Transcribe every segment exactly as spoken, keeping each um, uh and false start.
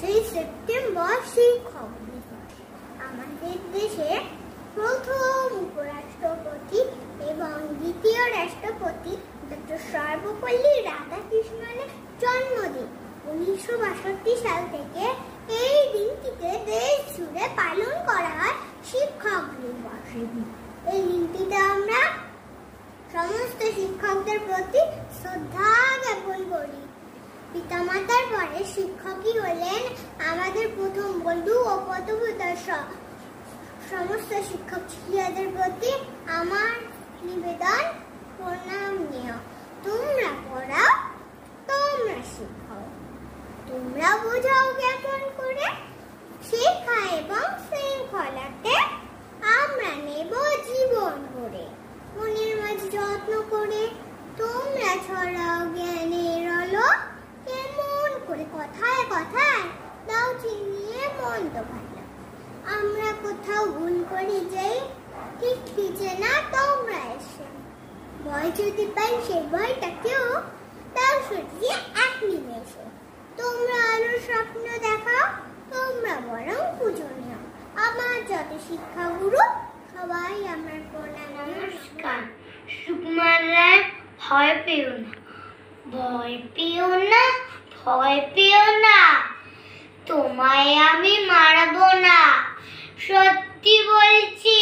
পাঁচই সেপ্টেম্বর শিক্ষক দিবস। আমাদের দেশে প্রথম উপরাষ্ট্রপতি এবং দ্বিতীয় রাষ্ট্রপতি ডক্টর সর্বপল্লী রাধাকৃষ্ণনের জন্মদিন। উনিশশো বাষট্টি সাল থেকে এই দিনটিতে দেশ জুড়ে পালন করা হয় শিক্ষক দিবস। এই দিনটিতে আমরা সমস্ত শিক্ষকদের প্রতি শ্রদ্ধা জ্ঞাপন করি। পিতামাতার পরে শিক্ষকই হলেন আমাদের প্রথম বন্ধু ও পথপ্রদর্শক। সমস্ত শিক্ষক শিক্ষিকাদের প্রতি আমার নিবেদন, প্রণাম নিও। তোমরা পড়াও, তোমরা শিখাও, তোমরা বোঝাও জ্ঞাপন করে। শিক্ষা এবং শৃঙ্খলাতে আমরা নেব জীবন গড়ে, মনের মাঝে যত্ন করে। তোমরা ছড়াও জ্ঞানের আলো, কেমন করে কথায় কথায় দাও চিনিয়ে মন্দ ভালো। আমরা কোথাও ভুল করি যাই, ঠিক পিছে না তোমরা এসে। ভয় যদি পাই সেই ভয়টাকেও দাও সরিয়ে এক নিমেষে। তোমরা আলোর স্বপ্ন দেখাও, তোমরা বরং পুজো নিও। আমার যত শিক্ষাগুরু সবাই আমার প্রণাম। নমস্কার। সুকুমার রায়। ভয় পেও না, ভয় পেও না, ভয় পেও না, তোমায় আমি মারবো না। সত্যি বলছি,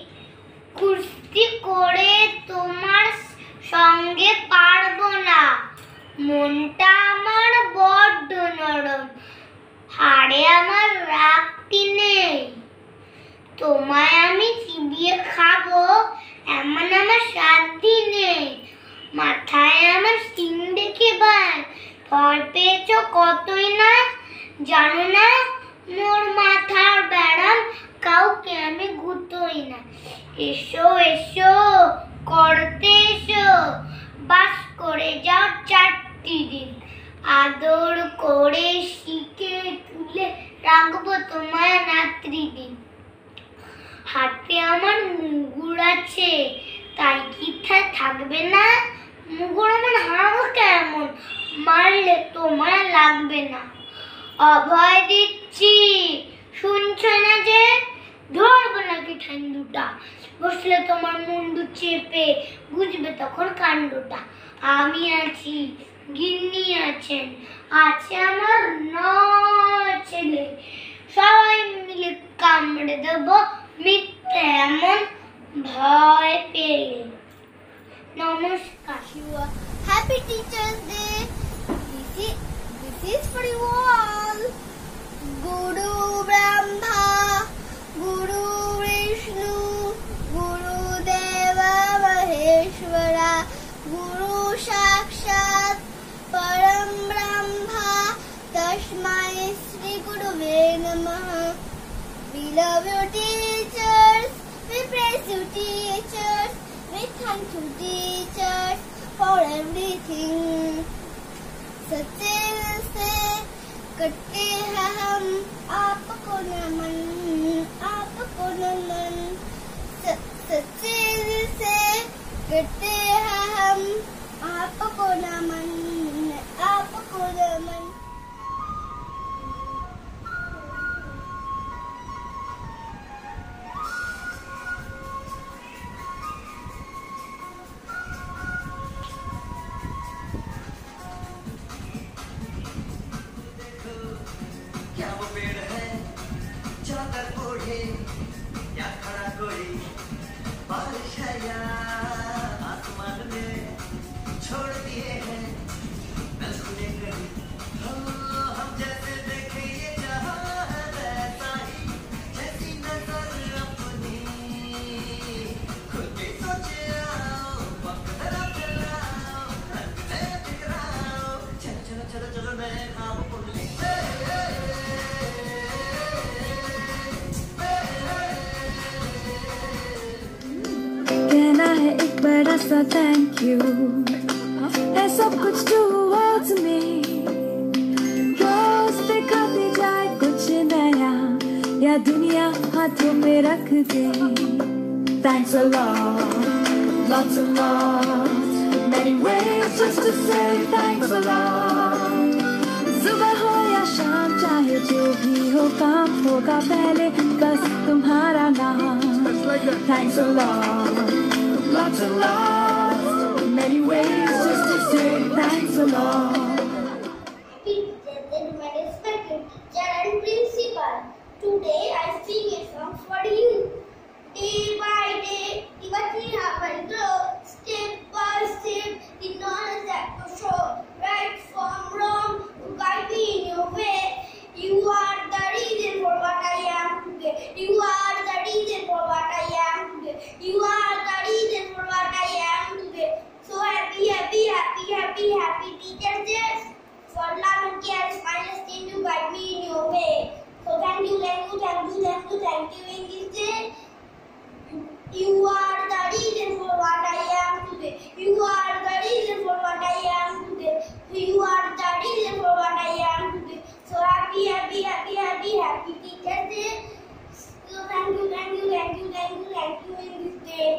কুস্তি করে তোমার সঙ্গে পারবো না। মনটা আমার বড্ড নরম, হাড়ে আমার রাখতি নেই। তোমায় আমি চিবিয়ে খাবো এমন আমার সাধ্যি নেই। মাথায় আমার সিং দেখে ভাই ভয় পেয়েছ কতই না, জানো না মোর মাথার ব্যারাম কাউকে আমি গুতোই না। এসো এসো করতে এসো, বাস করে যাও চারটি দিন। আদর করে শিখে তুলে রাখবো তোমায় রাত্রি দিন। হাতে আমার মুগুর আছে, তাই কি থাকবে না? মুগুর আমার হাঁড়ো কেমন, মারলে তোমার লাগবে না। অভয় দিচ্ছি, শুনছো না যে? ধরবো নাকি ঠান্ডুটা, বসলে তোমার মুন্ডু চেপে, বুঝবে তখন কাণ্ডটা। আমি আছি, গিন্নি আছেন, আছে আমার নয় ছেলে। সবাই মিলে কামড়ে দেবো মিথ্যে এমন ভয় পেলে। নমস্কার। Happy Teachers Day. This is, this is for you all. Guru Brahma, Guru Vishnu, Guru Deva Maheshwara, Guru Sakshat Param Brahma, Tasmai Shri Guruve Namaha. We love you teachers, we praise you teachers, we thank you teachers for everything. सच्चे से करते हैं हम आपको नमन, आपको नमन। सच्चे से करते हैं हम आपको नमन, आपको नमन। क्या वो पेड़ है चादर ओढ़े, या खड़ा कोई बारिश है या आसमान में छोड़ दिए हैं न सुने कहीं। हम जैसे देखे ये जहां है वैसा ही, जैसी नजर अपनी खुद भी सोचे आओ, वक्त जरा चलाओ, रंग नया टकराओ। चलो चलो चलो चलो नए खाब उड़ ले। बड़ा सा थैंक यू है सब कुछ towards me। रोज दिखाते जाए कुछ नया, या दुनिया हाथों में रख दे। Thanks a lot, lots a lot, many ways just to say thanks a lot। सुबह हो या शाम चाहे जो भी हो काम होगा पहले बस तुम्हारा नाम. Thanks a lot, lots and lots, many ways just to say thanks a lot. Respected teacher and principal, today I sing a song for you. Day by day, Tivati have and grow, step by step, the knowledge that to show, right from wrong, to guide me in your way. You are the reason for what I am today. You are the reason for what I am today. You are the reason for what I am today. So happy, happy, happy, happy, happy Teacher's Day. For love and care, smile, stay to guide me in your way. So thank you, thank you, thank you, thank you, thank you in this day. You are the reason for what I am today. You are the reason for what I am today. You are the reason for what I am today. So happy, happy, happy, happy, happy Teacher's Day. So thank you, thank you, thank you, thank you, thank you in this day.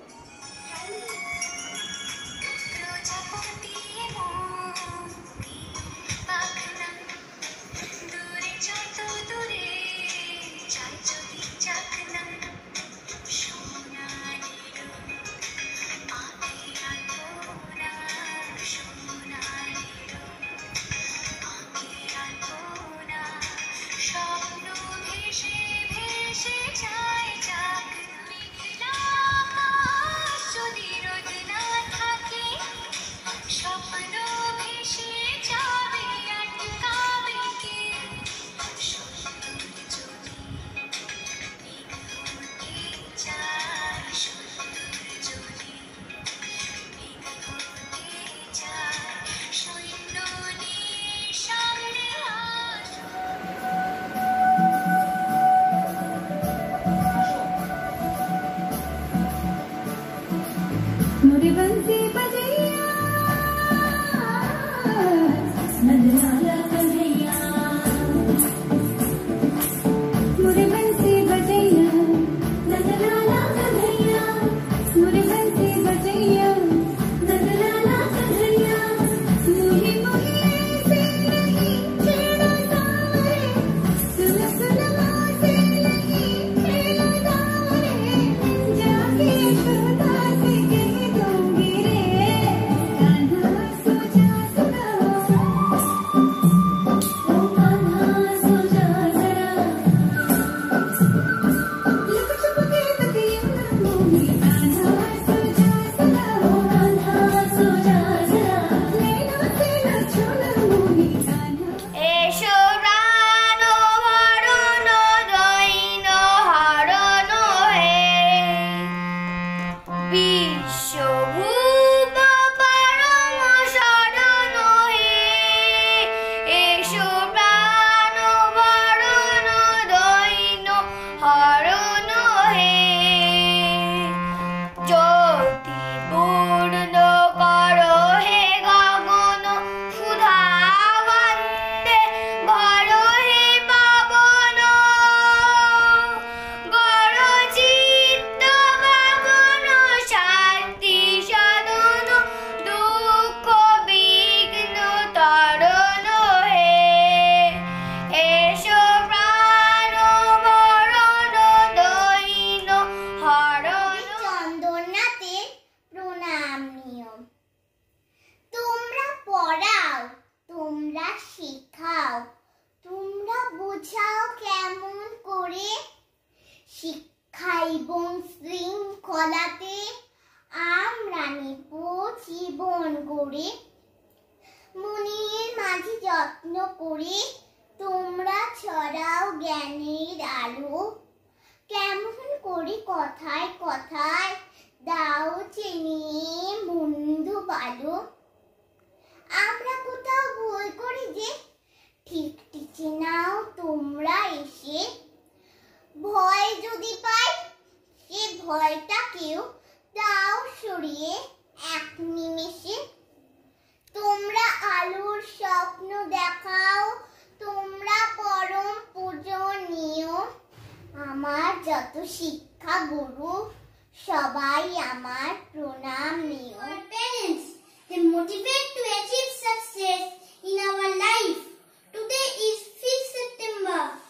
They motivate to achieve success in our life. Today is fifth September.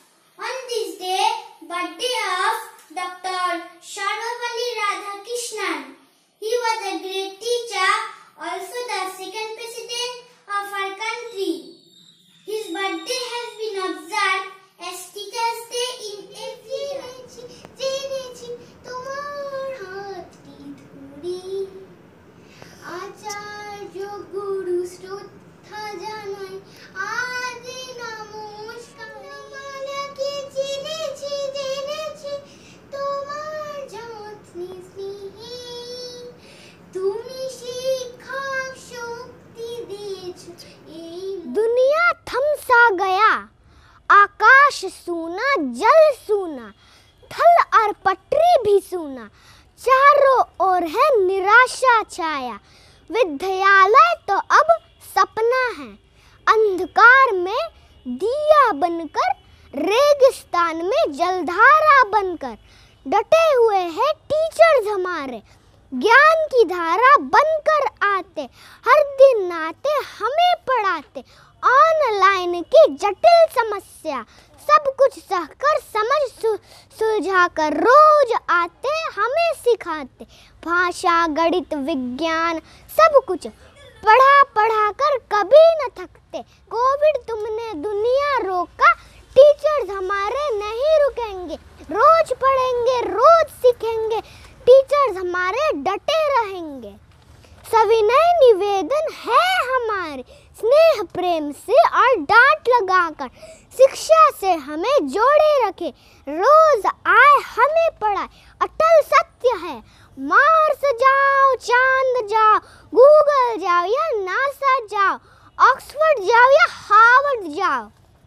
सूना, जल सूना, थल और पटरी भी सूना, चारों ओर है निराशा छाया। विद्यालय तो अब सपना है, अंधकार में दिया बनकर, रेगिस्तान में जलधारा बनकर। डटे हुए हैं टीचर्स हमारे, ज्ञान की धारा बनकर आते, हर दिन आते हमें पढ़ाते। ऑनलाइन की जटिल समस्या सब कुछ सहकर समझ सुलझा कर रोज आते हमें सिखाते। भाषा, गणित, विज्ञान सब कुछ पढ़ा पढ़ा कर कभी न थकते। कोविड तुमने दुनिया रोका, टीचर्स हमारे नहीं रुकेंगे, रोज पढ़ेंगे, रोज सीखेंगे, टीचर्स हमारे डटे रहेंगे। सविनय निवेदन है हमारे, स्नेह प्रेम से और डांट लगाकर शिक्षा से हमें जोड़े रखे, रोज आए हमें पढ़ाए। अटल सत्य है, मार्स जाओ, चांद जाओ, गूगल जाओ या नासा जाओ, ऑक्सफोर्ड जाओ या हार्वर्ड जाओ,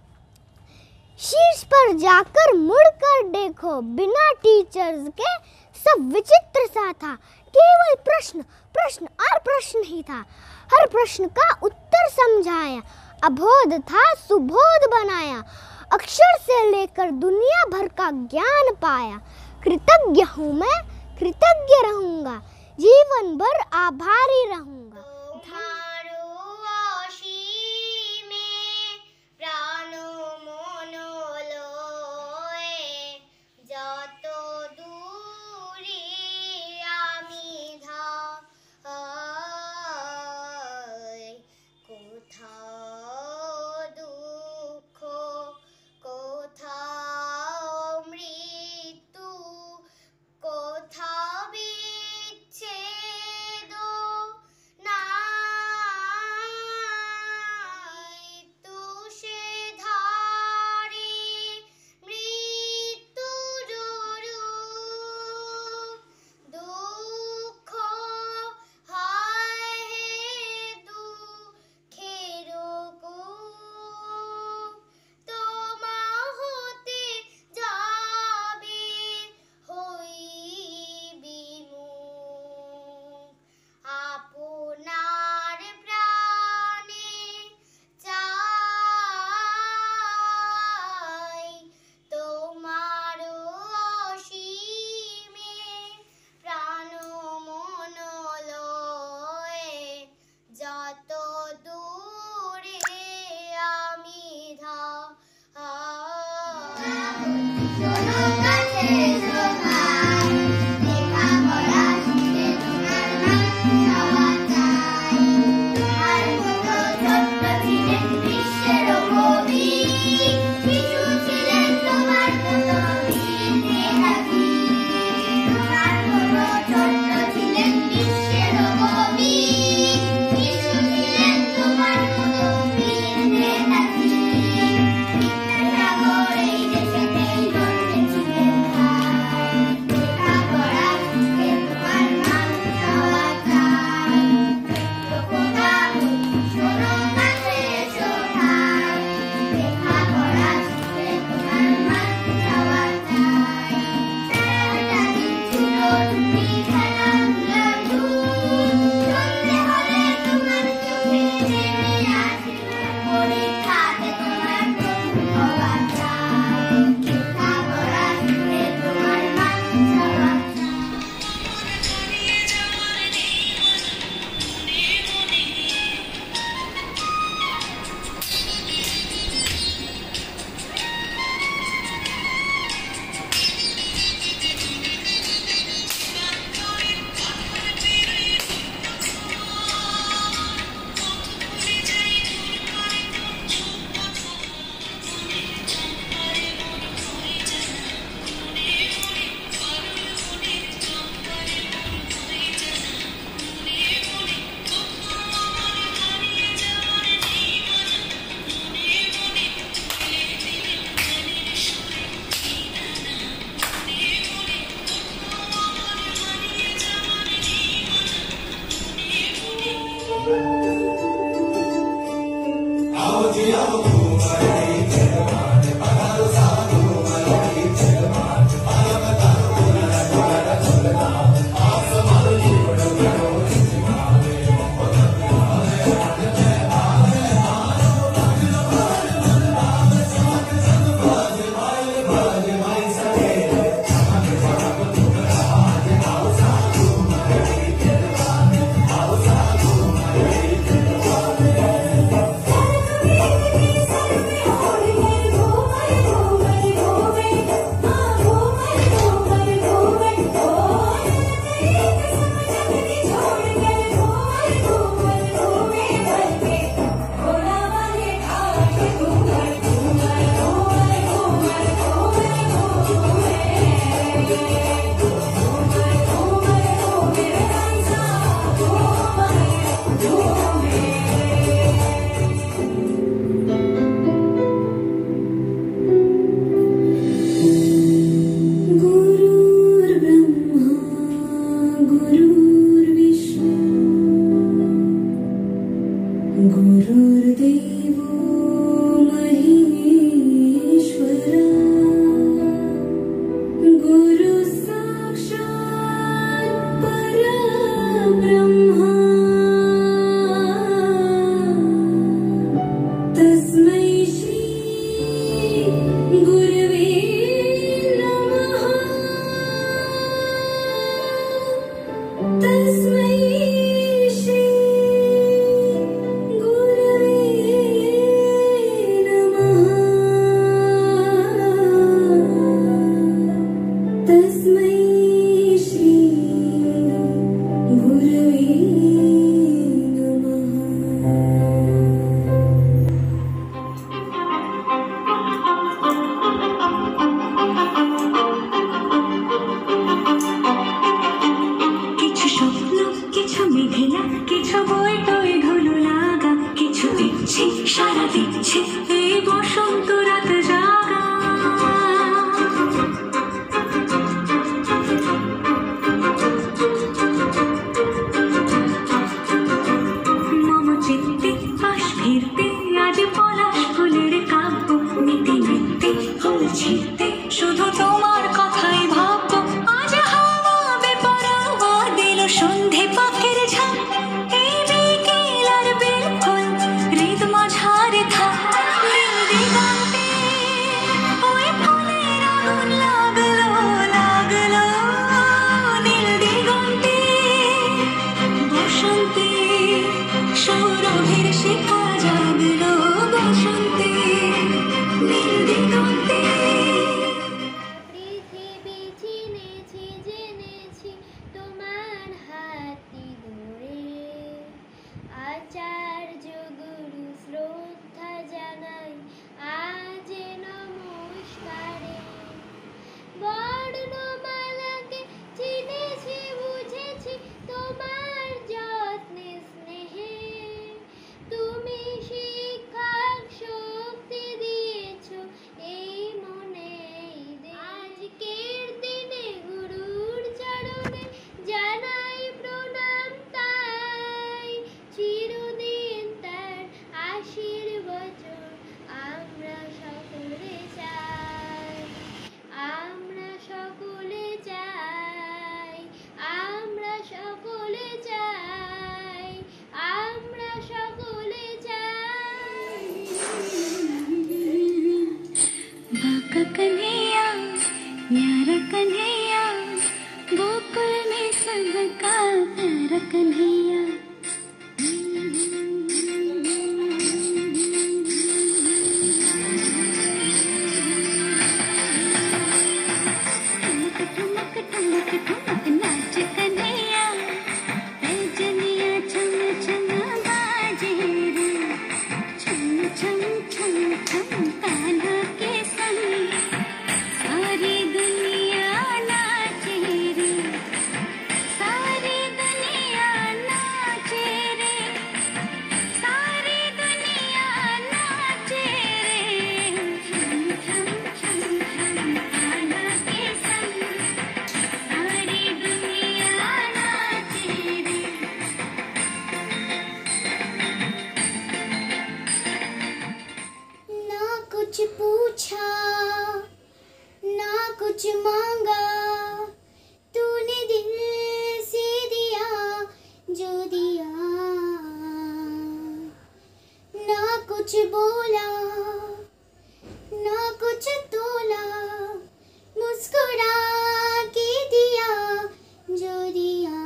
शीर्ष पर जाकर मुड़कर देखो, बिना टीचर्स के सब विचित्र सा था। केवल प्रश्न प्रश्न और प्रश्न ही था, हर प्रश्न का उत्तर समझाया, अबोध था सुबोध बनाया, अक्षर से लेकर दुनिया भर का ज्ञान पाया। कृतज्ञ हूँ मैं, कृतज्ञ रहूँगा, जीवन भर आभारी रहूँगा। I'll বসন্ত রাত জাগা মম চিত্তে পাশ ফিরতে আজ পলাশ ফুলের কাব্য নীতি নিত্যে ফুল ছিঁড়তে শুধু তোমার কথাই ভাববো আজ হাওয়া বেপরোয়া দিল সন্ধে পাখির ঝাঁক এই বিকেল আর বেলফুল হৃদ মাঝারে থাক নীল দিগন্তে ওই ফুলের আগুন লাগলো লাগলো নীল দিগন্তে বসন্তে সৌরভের শিখা জাগলো বসন্তে নীল দিগন্তে পৃথিবী চিনেছি জেনেছি তোমার হাতি ধরে আচার্য গুরু শ্রদ্ধা জানাই আজ নমস্কারে বর্ণমালাকে চিনেছি বুঝেছি তোমার যত্নে স্নেহে তুমি শিক্ষা শক্তি দিয়েছ এই মনে আজকের দিনে গুরুর চরণে জানাই প্রণাম তাই চিরদিন তার আশীর্বচন আমরা সকলে চাই আমরা সকলে চাই আমরা সকলে চাই আমরা সকলে চাই बाका कन्हैया प्यारा कन्हैया गोकुल में सबका प्यारा कन्हैया ठुमक ठुमक ठुमक नाच कन्हैया पैजनिया छम छम बाजे रे छम छम छम छम कान्हा के संग सारी दुनिया नाचे रे सारी दुनिया नाचे रे सारी दुनिया नाचे रे छम छम छम छम कान्हा के संग सारी दुनिया नाचे रे ना कुछ पूछा ना कुछ मांगा तूने दिल से दिया जो दिया ना कुछ बोला ना कुछ तोला मुस्कुरा के दिया जो दिया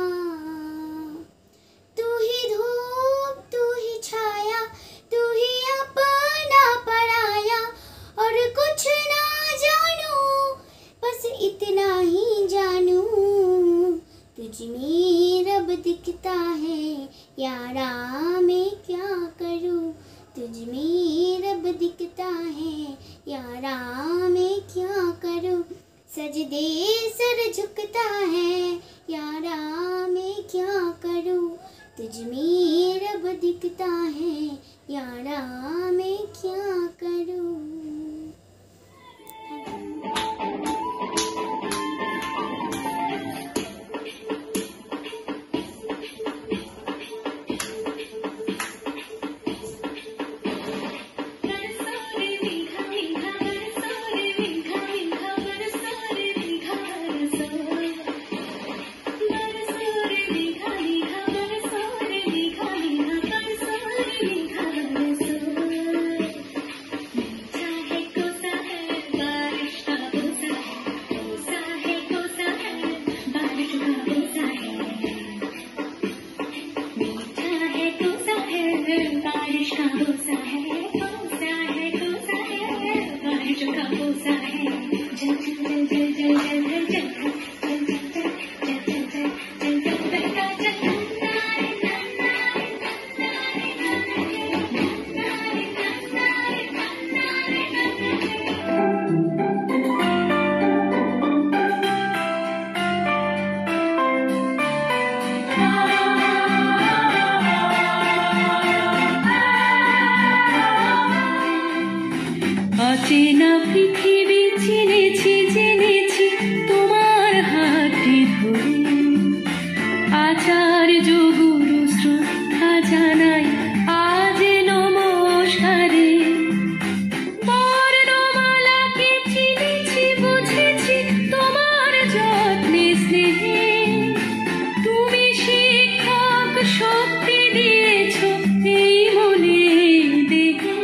तू ही धूप तू ही छाया तू ही अपना पराया और कुछ ना जानू बस इतना ही जानू तुझ में रब दिखता है यारा मैं क्या करूं तुझ में रब दिखता है यारा मैं क्या करूं सजदे सर झुकता है यारा मैं क्या करूं तुझ में रब दिखता है यारा मैं क्या करूं बरसो रे অচেনা পৃথিবী চিনেছি জেনেছি তোমার হাতে ধরে আচার্য গুরু শ্রদ্ধা জানাই আজ নমস্কারে বর্ণমালাকে চিনেছি বুঝেছি তোমার যত্নে স্নেহে তুমি শিক্ষক শক্তি দিয়েছ এই মনে দেহে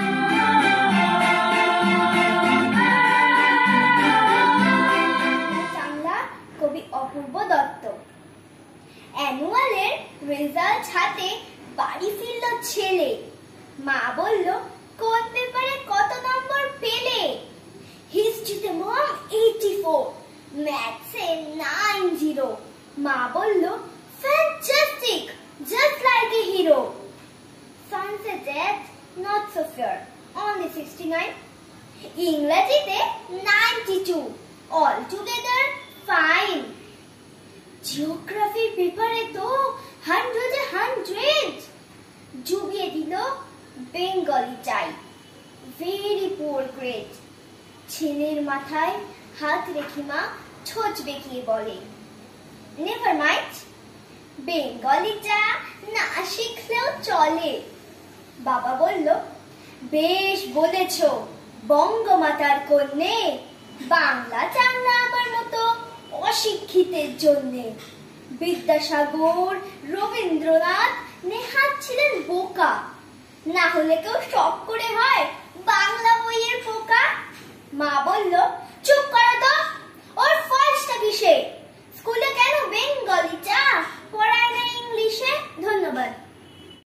বাংলা কবি অপূর্ব দত্ত। অ্যানুয়ালের রেজাল্ট হাতে বাড়ি ফিরল ছেলে, মা বলল কোন পেপারে কত নম্বর পেলে? হিস্ট্রিতে মম এইটি ফোর, ম্যাথসে নাইন জিরো। মা বলল fantastic, just like a hero. সায়েন্সে dad not so fair, only sixty nine. ইংরেজিতে ninety two, all together fine. জিওগ্রাফির পেপারে তো হান্ড্রেডে হান্ড্রেড। ডুবিয়ে দিল বেঙ্গলি চাই, ভেরি পুয়ার গ্রেড। ছেলের মাথায় হাত রেখে মা ছোট বেঁকিয়ে বলে নেভার মাইন্ড, বেঙ্গলিটা না শিখলেও চলে। বাবা বলল বেশ বলেছ বঙ্গমাতার কন্যে, বাংলা চাংলা আমার মতো অশিক্ষিতের জন্যে। বিদ্যাসাগর, রবীন্দ্রনাথ, নেহাত ছিলেন বোকা, না হলে কেউ শখ করে হয় বাংলা বইয়ের পোকা। মা বলল চুপ করো তো, ওর ফলসটা কিসে? স্কুলে কেন বেঙ্গলিটা পড়ায় না ইংলিশে? ধন্যবাদ।